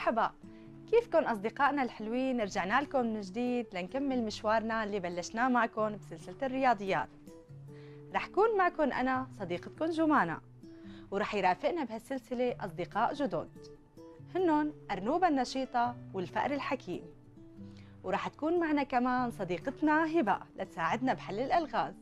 مرحبا، كيفكن أصدقائنا الحلوين؟ رجعنا لكم من جديد لنكمل مشوارنا اللي بلشناه معكم بسلسلة الرياضيات. رح كون معكم أنا صديقتكم جمانة، ورح يرافقنا بهالسلسلة أصدقاء جدد هنن أرنوبة النشيطة والفأر الحكيم، ورح تكون معنا كمان صديقتنا هبة لتساعدنا بحل الألغاز.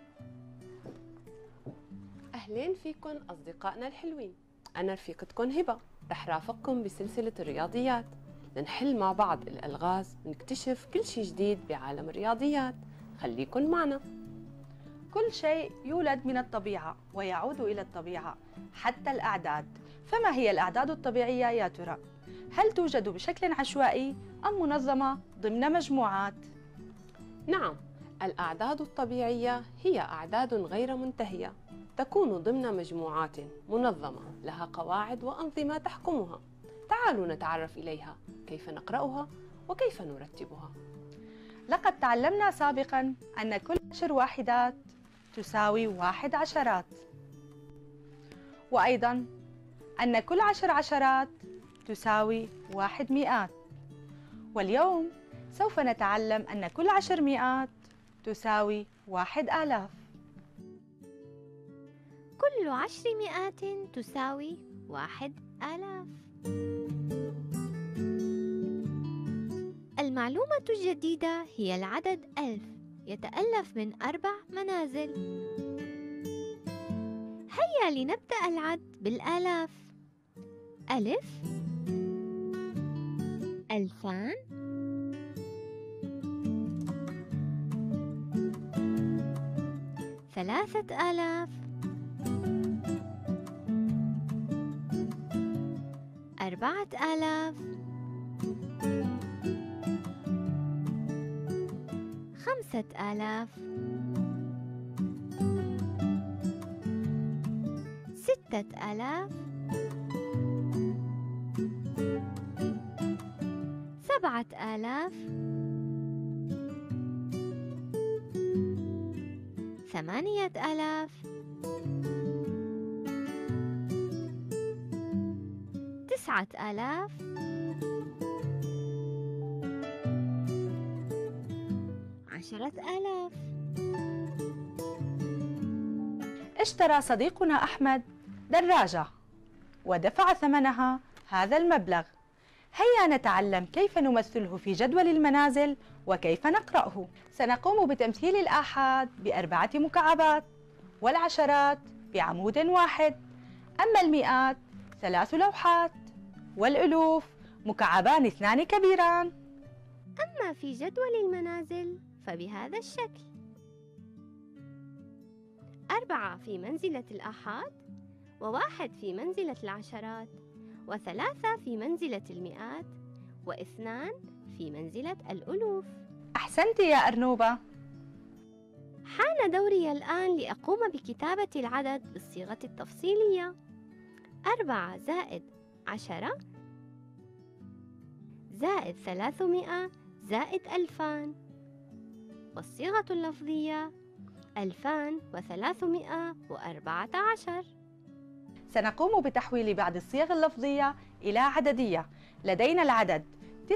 أهلين فيكن أصدقائنا الحلوين، أنا رفيقتكن هبة، رح رافقكم بسلسلة الرياضيات لنحل مع بعض الألغاز ونكتشف كل شيء جديد بعالم الرياضيات. خليكن معنا. كل شيء يولد من الطبيعة ويعود إلى الطبيعة، حتى الأعداد. فما هي الأعداد الطبيعية يا ترى؟ هل توجد بشكل عشوائي أم منظمة ضمن مجموعات؟ نعم، الأعداد الطبيعية هي أعداد غير منتهية تكون ضمن مجموعات منظمة لها قواعد وأنظمة تحكمها. تعالوا نتعرف إليها، كيف نقرأها وكيف نرتبها. لقد تعلمنا سابقاً أن كل 10 واحدات تساوي 1 عشرات، وأيضاً أن كل 10 عشرات تساوي 1 مئات. واليوم سوف نتعلم أن كل 10 مئات تساوي 1 آلاف. كل 10 مئات تساوي 1 آلاف. المعلومة الجديدة هي العدد 1000 يتألف من 4 منازل. هيا لنبدأ العد بالآلاف. ألف، 2000، 3000، 4000، 5000، 6000، 7000، 8000، 9000، 10000. اشترى صديقنا أحمد دراجة ودفع ثمنها هذا المبلغ. هيا نتعلم كيف نمثله في جدول المنازل وكيف نقرأه. سنقوم بتمثيل الآحاد ب4 مكعبات، والعشرات بعمود واحد، أما المئات 3 لوحات، والألوف مكعبان 2 كبيران. أما في جدول المنازل فبهذا الشكل: 4 في منزلة الآحاد، و1 في منزلة العشرات، و3 في منزلة المئات، و2 في منزلة الألوف. أحسنت يا أرنوبة. حان دوري الآن لأقوم بكتابة العدد بالصيغة التفصيلية: 4 زائد 10 زائد 300 زائد 2000. والصيغة اللفظية 2314. سنقوم بتحويل بعض الصيغ اللفظية إلى عددية. لدينا العدد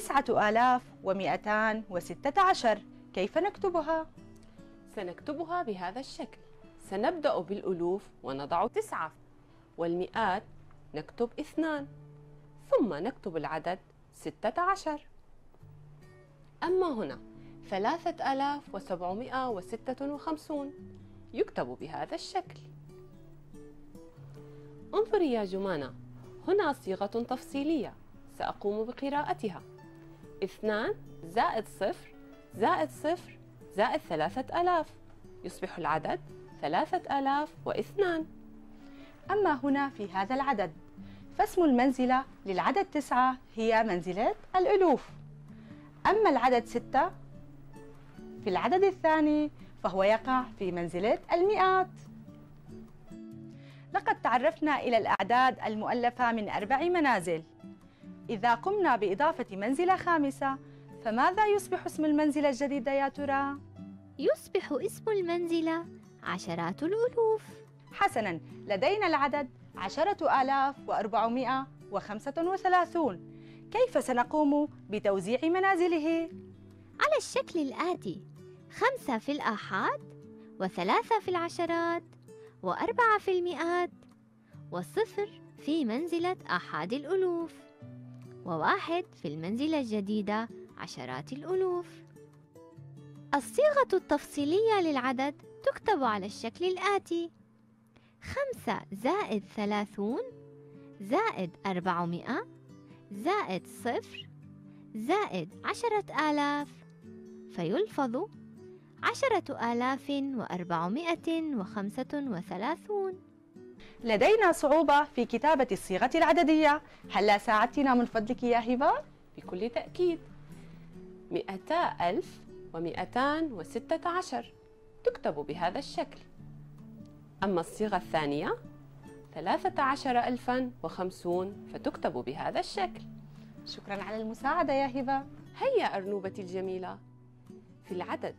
9216. كيف نكتبها؟ سنكتبها بهذا الشكل. سنبدأ بالألوف ونضع 9، والمئات نكتب 2، ثم نكتب العدد 16. أما هنا 3756 يكتب بهذا الشكل. انظري يا جمانة، هنا صيغة تفصيلية سأقوم بقراءتها: 2 زائد 0 زائد 0 زائد 3000 يصبح العدد 3002. أما هنا في هذا العدد فاسم المنزلة للعدد 9 هي منزلة الألوف، أما العدد 6 في العدد الثاني فهو يقع في منزلة المئات. لقد تعرفنا إلى الأعداد المؤلفة من 4 منازل. إذا قمنا بإضافة منزلة خامسة فماذا يصبح اسم المنزلة الجديدة يا ترى؟ يصبح اسم المنزلة عشرات الألوف. حسناً، لدينا العدد 10,435. كيف سنقوم بتوزيع منازله؟ على الشكل الآتي: 5 في الآحاد، و3 في العشرات، و4 في المئات، و0 في منزلة آحاد الألوف، و1 في المنزلة الجديدة عشرات الألوف. الصيغة التفصيلية للعدد تكتب على الشكل الآتي: 5 زائد 30 زائد 400 زائد 0 زائد 10,000، فيلفظ 10,435. لدينا صعوبة في كتابة الصيغة العددية، هل ساعدتنا من فضلك يا هبة؟ بكل تأكيد. 200,216 تكتب بهذا الشكل. أما الصيغة الثانية 13,050 فتكتب بهذا الشكل. شكرا على المساعدة يا هبة. هيا أرنوبتي الجميلة، في العدد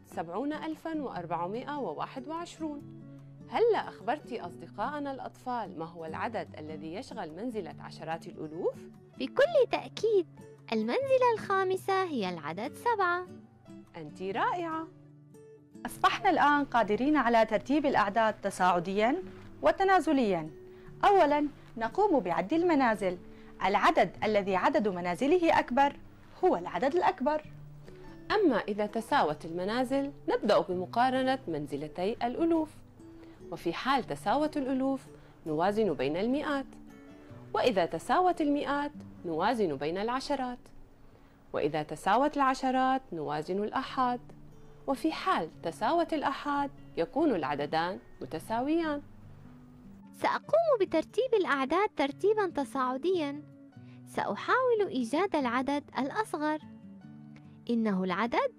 70,421. هلّا أخبرتِ أصدقائنا الأطفال ما هو العدد الذي يشغل منزلة عشرات الألوف؟ بكل تأكيد، المنزلة الخامسة هي العدد 7. أنتِ رائعة! أصبحنا الآن قادرين على ترتيب الأعداد تصاعدياً وتنازلياً. أولاً نقوم بعد المنازل. العدد الذي عدد منازله أكبر هو العدد الأكبر. أما إذا تساوت المنازل نبدأ بمقارنة منزلتي الألوف، وفي حال تساوت الألوف نوازن بين المئات، وإذا تساوت المئات نوازن بين العشرات، وإذا تساوت العشرات نوازن الآحاد، وفي حال تساوت الآحاد يكون العددان متساويان. سأقوم بترتيب الأعداد ترتيباً تصاعدياً. سأحاول إيجاد العدد الأصغر. إنه العدد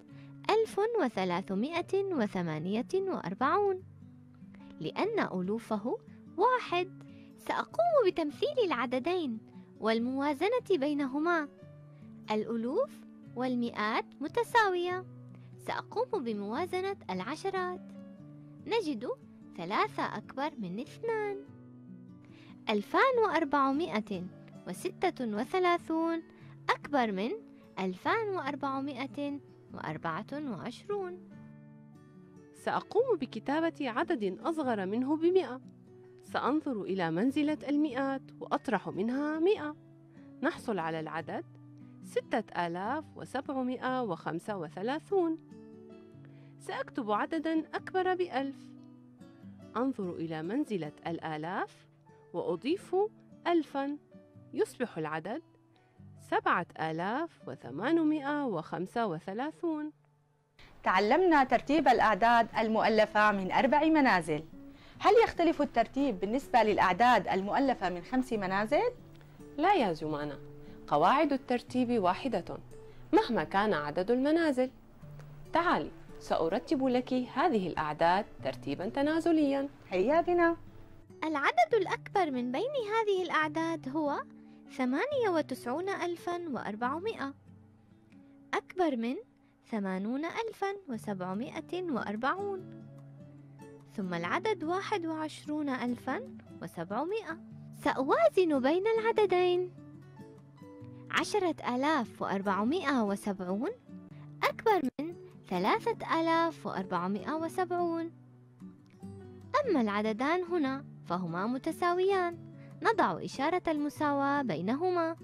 1348، لأن ألوفه 1. سأقوم بتمثيل العددين والموازنة بينهما. الألوف والمئات متساوية، سأقوم بموازنة العشرات. نجد 3 أكبر من 2. 2436 أكبر من 2424. سأقوم بكتابة عدد أصغر منه ب100. سأنظر إلى منزلة المئات وأطرح منها 100، نحصل على العدد 6735. سأكتب عددا أكبر ب1000. أنظر إلى منزلة الآلاف وأضيف 1000، يصبح العدد 7835. تعلمنا ترتيب الأعداد المؤلفة من 4 منازل. هل يختلف الترتيب بالنسبة للأعداد المؤلفة من 5 منازل؟ لا يا جمانة، قواعد الترتيب واحدة مهما كان عدد المنازل. تعالي سأرتب لك هذه الأعداد ترتيبا تنازليا. هيا بنا. العدد الأكبر من بين هذه الأعداد هو 98,400، أكبر من 80,740. ثم العدد 21,700. سأوازن بين العددين. 10,470 أكبر من 3,470. أما العددان هنا فهما متساويان، نضع إشارة المساواة بينهما.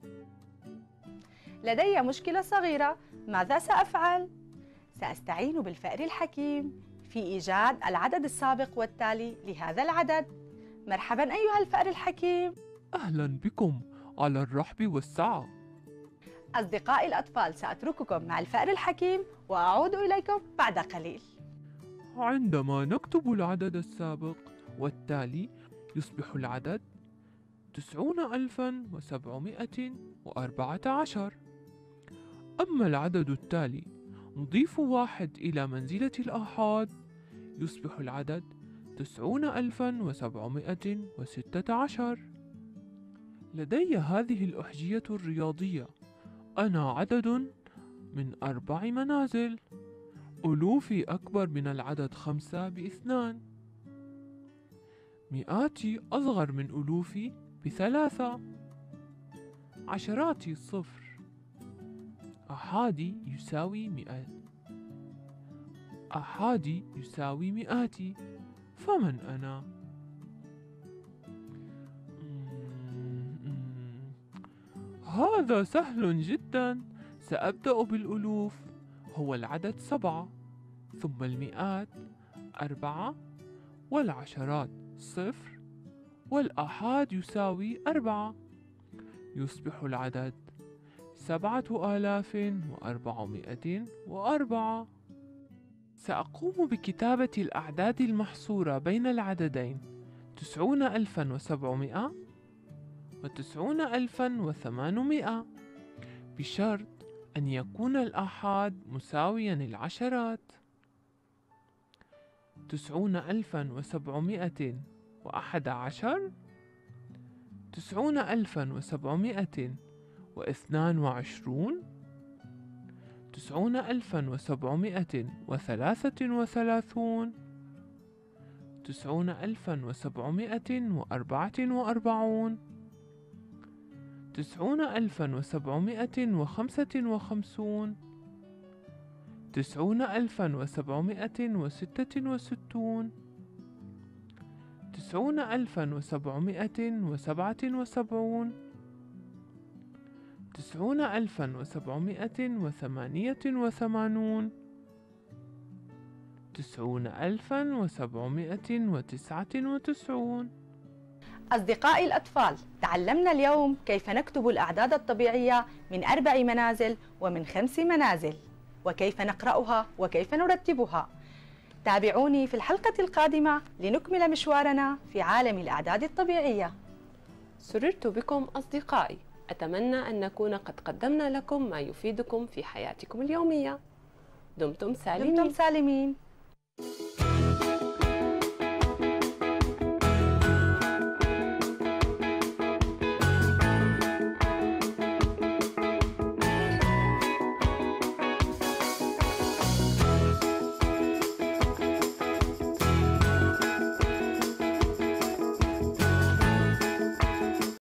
لدي مشكلة صغيرة، ماذا سأفعل؟ سأستعين بالفأر الحكيم في إيجاد العدد السابق والتالي لهذا العدد. مرحبا أيها الفأر الحكيم. أهلا بكم، على الرحب والسعة. أصدقائي الأطفال، سأترككم مع الفأر الحكيم وأعود إليكم بعد قليل. عندما نكتب العدد السابق والتالي يصبح العدد 90,714. أما العدد التالي نضيف 1 إلى منزلة الآحاد يصبح العدد 90,716. لدي هذه الأحجية الرياضية. أنا عدد من 4 منازل. ألوفي أكبر من العدد 5 ب2. مئاتي أصغر من ألوفي ب3. عشراتي 0. أحادي يساوي أحادي يساوي مئاتي، فمن أنا؟ هذا سهل جدا، سأبدأ بالألوف. هو العدد 7، ثم المئات 4، والعشرات 0، والآحاد يساوي 4. يصبح العدد 7404. سأقوم بكتابة الأعداد المحصورة بين العددين 90700 و90800، بشرط أن يكون الآحاد مساويا العشرات. 90711، 90722، 90733، 90744، 90755، 90766، 90777، 90788، 90799. أصدقائي الأطفال، تعلمنا اليوم كيف نكتب الأعداد الطبيعية من 4 منازل ومن 5 منازل، وكيف نقرأها وكيف نرتبها. تابعوني في الحلقة القادمة لنكمل مشوارنا في عالم الأعداد الطبيعية. سررت بكم أصدقائي، أتمنى أن نكون قد قدمنا لكم ما يفيدكم في حياتكم اليومية. دمتم سالمين.